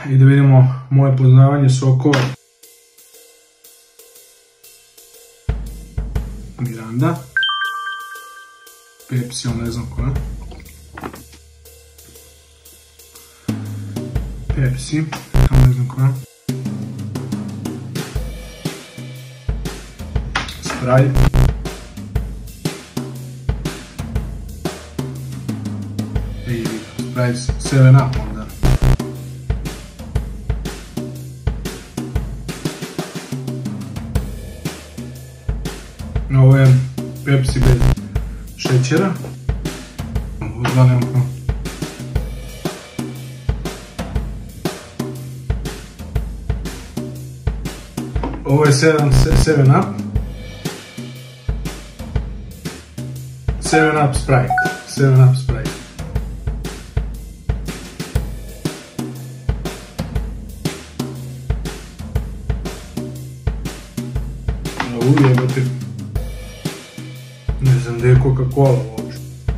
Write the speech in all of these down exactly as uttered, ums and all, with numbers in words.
i da vidimo moje poznavanje sokova. Miranda, Pepsi, ali ne znam koja. Pepsi, ali ne znam koja. Sprite. I Sprite seven up onda. Ovo je Pepsi bez šećera. Uzvanem ko. Ovo je seven up. seven up Sprite. seven up Sprite. Ovo jebate. Ne znam da je Coca-Cola uopšte.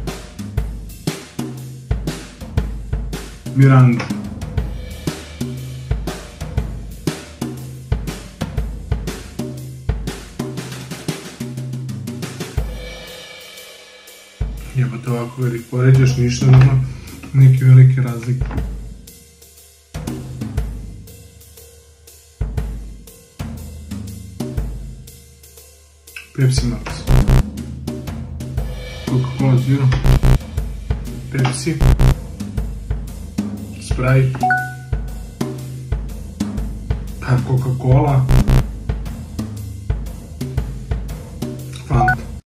Miranda. Jebate, ovako kad ih poređaš ništa nema neke velike razlike. Pepsi Max. Coca-Cola Zero. Pepsi. Sprite. Coca-Cola. Fanta.